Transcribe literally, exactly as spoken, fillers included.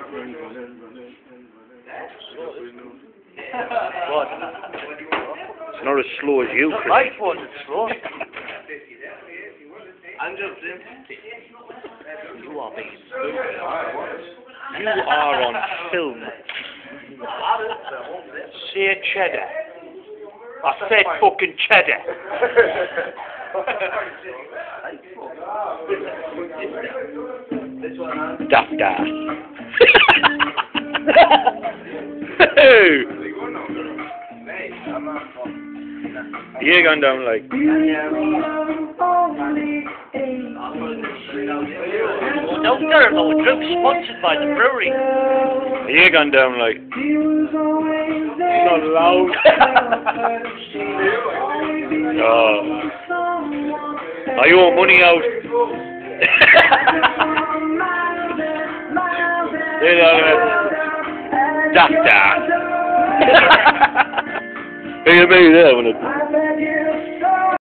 What? It's not as slow as you, Chris. My phone is slow. You are being You are on film. Say cheddar. I said fucking cheddar. Daft ass. You're going down like. Don't care about the drink sponsored by the brewery. You're going down like. Not loud. Oh. Are you want money out? Daft ass. Hey, you made that one.